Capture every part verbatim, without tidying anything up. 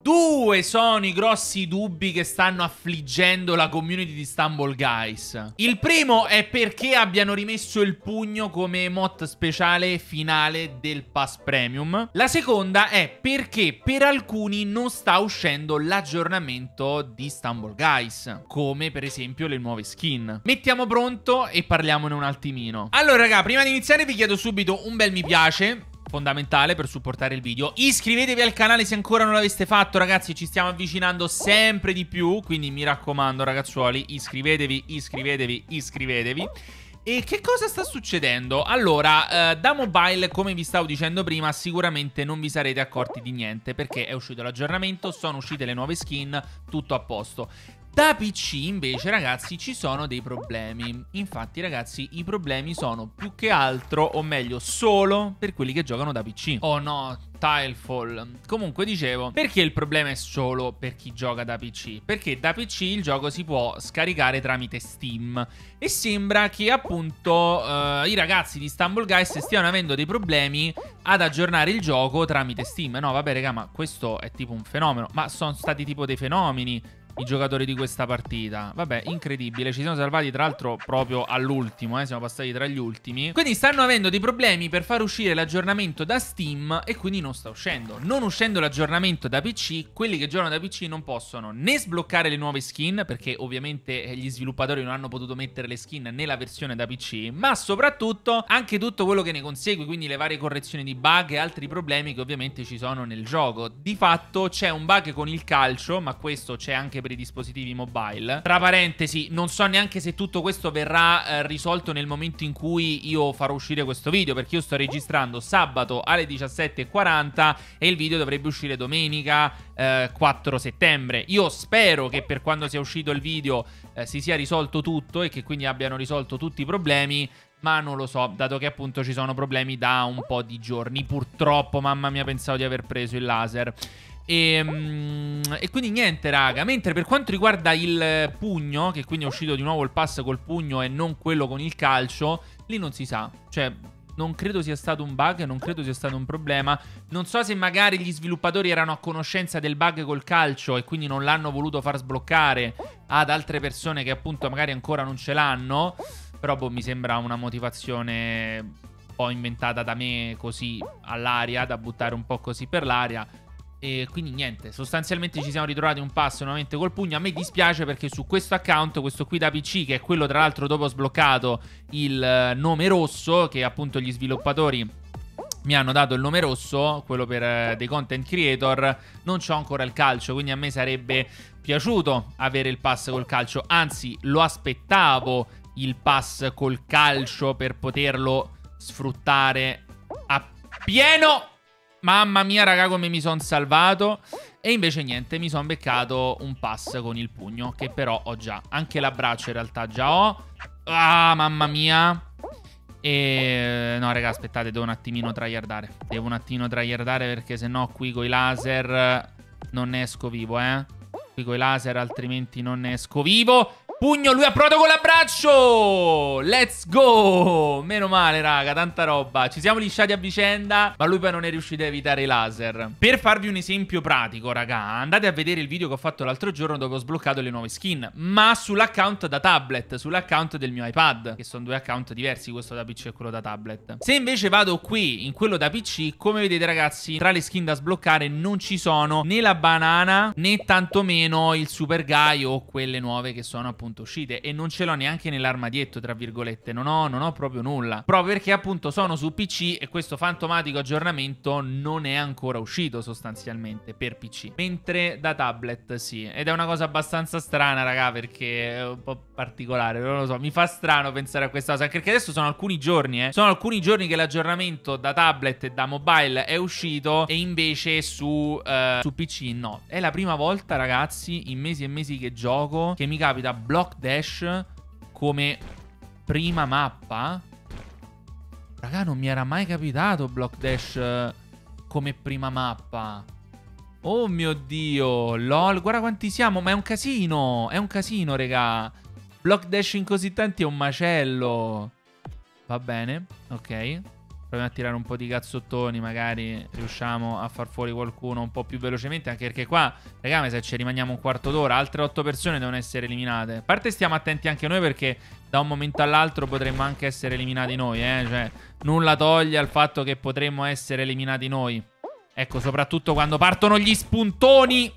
Due sono i grossi dubbi che stanno affliggendo la community di Stumble Guys. Il primo è perché abbiano rimesso il pugno come emote speciale finale del Pass Premium. La seconda è perché per alcuni non sta uscendo l'aggiornamento di Stumble Guys, come per esempio le nuove skin. Mettiamo pronto e parliamone un attimino. Allora raga, prima di iniziare vi chiedo subito un bel mi piace, fondamentale per supportare il video. Iscrivetevi al canale se ancora non l'aveste fatto, ragazzi, ci stiamo avvicinando sempre di più, quindi mi raccomando ragazzuoli, iscrivetevi, iscrivetevi, iscrivetevi. E che cosa sta succedendo? Allora, eh, da mobile, come vi stavo dicendo prima, sicuramente non vi sarete accorti di niente, perché è uscito l'aggiornamento, sono uscite le nuove skin, tutto a posto. Da P C invece ragazzi ci sono dei problemi. Infatti ragazzi i problemi sono più che altro, o meglio solo per quelli che giocano da P C. Oh no, Tilefall. Comunque dicevo, perché il problema è solo per chi gioca da P C? Perché da P C il gioco si può scaricare tramite Steam e sembra che appunto uh, i ragazzi di Stumble Guys stiano avendo dei problemi ad aggiornare il gioco tramite Steam. No vabbè raga, ma questo è tipo un fenomeno. Ma sono stati tipo dei fenomeni i giocatori di questa partita. Vabbè, incredibile. Ci siamo salvati tra l'altro proprio all'ultimo, eh. Siamo passati tra gli ultimi. Quindi stanno avendo dei problemi per far uscire l'aggiornamento da Steam e quindi non sta uscendo. Non uscendo l'aggiornamento da P C, quelli che giocano da P C non possono né sbloccare le nuove skin, perché ovviamente gli sviluppatori non hanno potuto mettere le skin nella versione da P C, ma soprattutto anche tutto quello che ne consegue, quindi le varie correzioni di bug e altri problemi che ovviamente ci sono nel gioco. Di fatto c'è un bug con il calcio, ma questo c'è anche per i dispositivi mobile. Tra parentesi, non so neanche se tutto questo verrà eh, risolto nel momento in cui io farò uscire questo video, perché io sto registrando sabato alle diciassette e quaranta e il video dovrebbe uscire domenica eh, quattro settembre. Io spero che per quando sia uscito il video eh, si sia risolto tutto e che quindi abbiano risolto tutti i problemi, ma non lo so, dato che appunto ci sono problemi da un po' di giorni. Purtroppo, mamma mia, pensavo di aver preso il laser. E, e quindi niente raga. Mentre per quanto riguarda il pugno, che quindi è uscito di nuovo il pass col pugno e non quello con il calcio, lì non si sa. Cioè non credo sia stato un bug, non credo sia stato un problema. Non so se magari gli sviluppatori erano a conoscenza del bug col calcio e quindi non l'hanno voluto far sbloccare ad altre persone che appunto magari ancora non ce l'hanno. Però boh, mi sembra una motivazione un po' inventata da me così all'aria, da buttare un po' così per l'aria. E quindi niente, sostanzialmente ci siamo ritrovati un passo nuovamente col pugno. A me dispiace perché su questo account, questo qui da P C, che è quello tra l'altro dopo ho sbloccato il nome rosso, che appunto gli sviluppatori mi hanno dato il nome rosso, quello per eh, dei content creator, non c'ho ancora il calcio, quindi a me sarebbe piaciuto avere il pass col calcio. Anzi, lo aspettavo il pass col calcio per poterlo sfruttare appieno. Mamma mia raga come mi sono salvato. E invece niente, mi sono beccato un pass con il pugno, che però ho già. Anche l'abbraccio in realtà già ho. Ah mamma mia. E no raga, aspettate, devo un attimino tryhardare. Devo un attimino tryhardare perché sennò qui coi laser non ne esco vivo, eh. Qui coi laser altrimenti non ne esco vivo. Pugno, lui ha provato con l'abbraccio. Let's go. Meno male raga, tanta roba. Ci siamo lisciati a vicenda, ma lui poi non è riuscito a evitare i laser. Per farvi un esempio pratico raga, andate a vedere il video che ho fatto l'altro giorno dove ho sbloccato le nuove skin, ma sull'account da tablet, sull'account del mio iPad, che sono due account diversi, questo da P C e quello da tablet. Se invece vado qui in quello da P C, come vedete ragazzi, tra le skin da sbloccare non ci sono né la banana né tantomeno il super guy o quelle nuove che sono appunto uscite, e non ce l'ho neanche nell'armadietto tra virgolette. Non ho, non ho proprio nulla, proprio perché appunto sono su P C e questo fantomatico aggiornamento non è ancora uscito sostanzialmente per P C, mentre da tablet sì. Ed è una cosa abbastanza strana raga, perché è un po' particolare, non lo so, mi fa strano pensare a questa cosa, anche perché adesso sono alcuni giorni eh sono alcuni giorni che l'aggiornamento da tablet e da mobile è uscito e invece su, uh, su P C no. È la prima volta ragazzi in mesi e mesi che gioco che mi capita Block Dash come prima mappa. Raga, non mi era mai capitato Block Dash come prima mappa. Oh mio Dio, lol, guarda quanti siamo, ma è un casino, è un casino, raga. Block Dash in così tanti è un macello. Va bene, ok. Proviamo a tirare un po' di cazzottoni, magari riusciamo a far fuori qualcuno un po' più velocemente, anche perché qua, ragazzi, se ci rimaniamo un quarto d'ora, altre otto persone devono essere eliminate. A parte stiamo attenti anche noi, perché da un momento all'altro potremmo anche essere eliminati noi, eh. Cioè, nulla toglie al fatto che potremmo essere eliminati noi. Ecco, soprattutto quando partono gli spuntoni.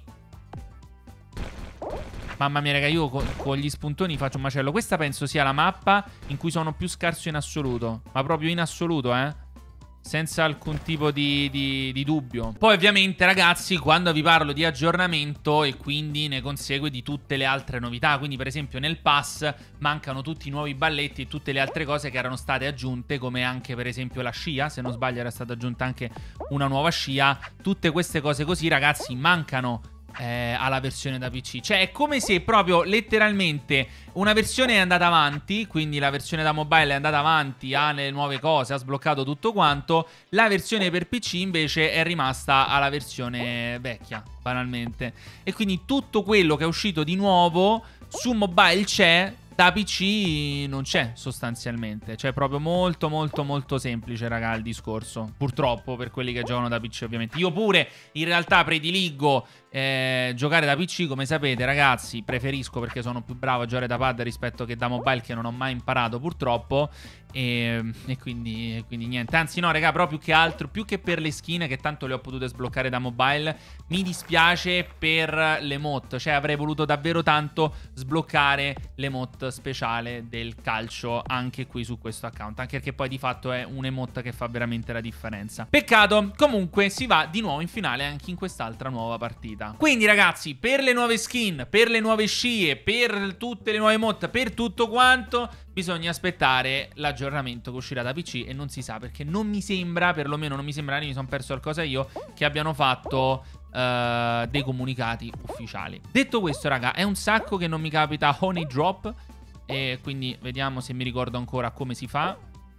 Mamma mia, raga, io con, con gli spuntoni faccio un macello. Questa penso sia la mappa in cui sono più scarso in assoluto. Ma proprio in assoluto, eh. Senza alcun tipo di, di, di dubbio. Poi ovviamente, ragazzi, quando vi parlo di aggiornamento, e quindi ne consegue di tutte le altre novità. Quindi per esempio nel pass mancano tutti i nuovi balletti e tutte le altre cose che erano state aggiunte, come anche per esempio la scia. Se non sbaglio era stata aggiunta anche una nuova scia. Tutte queste cose così, ragazzi, mancano Eh, alla versione da P C. Cioè è come se proprio letteralmente una versione è andata avanti, quindi la versione da mobile è andata avanti, ha le nuove cose, ha sbloccato tutto quanto. La versione per P C invece è rimasta alla versione vecchia, banalmente. E quindi tutto quello che è uscito di nuovo su mobile c'è, da P C non c'è sostanzialmente. Cioè proprio molto molto molto semplice, raga, il discorso. Purtroppo per quelli che giocano da P C, ovviamente. Io pure in realtà prediligo eh, giocare da P C, come sapete, ragazzi. Preferisco, perché sono più bravo a giocare da pad rispetto che da mobile, che non ho mai imparato purtroppo. E, e, quindi, e quindi niente. Anzi no, raga, però più che altro, più che per le skin, che tanto le ho potute sbloccare da mobile, mi dispiace per l'emote. Cioè avrei voluto davvero tanto sbloccare l'emote speciale del calcio anche qui su questo account, anche perché poi di fatto è un emote che fa veramente la differenza. Peccato. Comunque si va di nuovo in finale anche in quest'altra nuova partita. Quindi ragazzi, per le nuove skin, per le nuove scie, per tutte le nuove emote, per tutto quanto, bisogna aspettare l'aggiornamento che uscirà da P C. E non si sa, perché non mi sembra, perlomeno non mi sembra, mi sono perso qualcosa io, che abbiano fatto uh, dei comunicati ufficiali. Detto questo, raga, è un sacco che non mi capita Honey Drop, e quindi vediamo se mi ricordo ancora come si fa,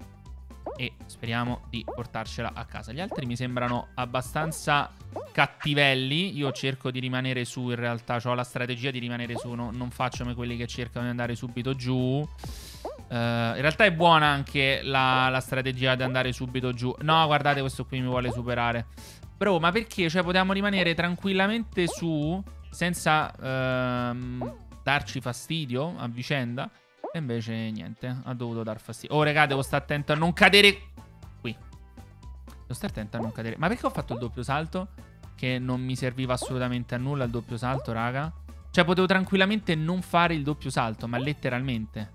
e speriamo di portarcela a casa. Gli altri mi sembrano abbastanza cattivelli. Io cerco di rimanere su, in realtà ho la strategia di rimanere su, no? Non faccio come quelli che cercano di andare subito giù. uh, In realtà è buona anche la, la strategia di andare subito giù. No, guardate, questo qui mi vuole superare. Bro, ma perché? Cioè potevamo rimanere tranquillamente su senza uh, darci fastidio a vicenda. E invece niente, ha dovuto dar fastidio. Oh, raga, devo stare attento a non cadere qui. Devo stare attento a non cadere. Ma perché ho fatto il doppio salto? Che non mi serviva assolutamente a nulla il doppio salto, raga. Cioè potevo tranquillamente non fare il doppio salto, ma letteralmente.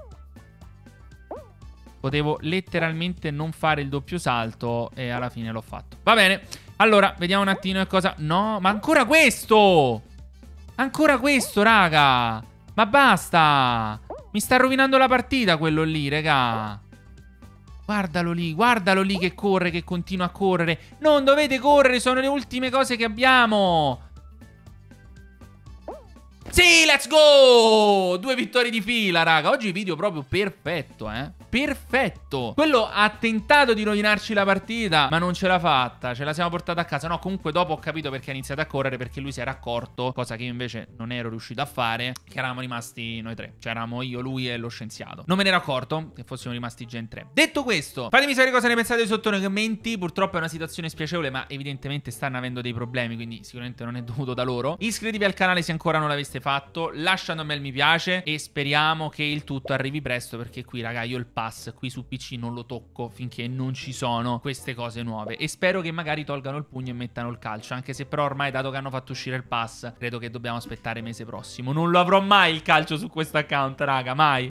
Potevo letteralmente non fare il doppio salto e alla fine l'ho fatto. Va bene, allora, vediamo un attimo che cosa... No, ma ancora questo! Ancora questo, raga! Ma basta! Mi sta rovinando la partita quello lì, raga. Guardalo lì, guardalo lì che corre, che continua a correre. Non dovete correre, sono le ultime cose che abbiamo. Sì, let's go! Due vittorie di fila, raga. Oggi video proprio perfetto, eh. Perfetto. Quello ha tentato di rovinarci la partita, ma non ce l'ha fatta. Ce la siamo portata a casa. No, comunque dopo ho capito perché ha iniziato a correre, perché lui si era accorto, cosa che io invece non ero riuscito a fare, che eravamo rimasti noi tre. Cioè eravamo io, lui e lo scienziato. Non me ne ero accorto che fossimo rimasti già in tre. Detto questo, fatemi sapere cosa ne pensate sotto nei commenti. Purtroppo è una situazione spiacevole, ma evidentemente stanno avendo dei problemi, quindi sicuramente non è dovuto da loro. Iscrivetevi al canale se ancora non l'aveste fatto, lasciando un bel mi piace e speriamo che il tutto arrivi presto, perché qui, raga, io il pass qui su P C non lo tocco finché non ci sono queste cose nuove, e spero che magari tolgano il pugno e mettano il calcio, anche se però ormai, dato che hanno fatto uscire il pass, credo che dobbiamo aspettare mese prossimo. Non lo avrò mai il calcio su questo account, raga, mai.